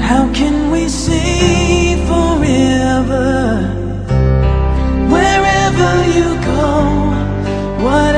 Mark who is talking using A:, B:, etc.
A: How can we say forever? Wherever you go, whatever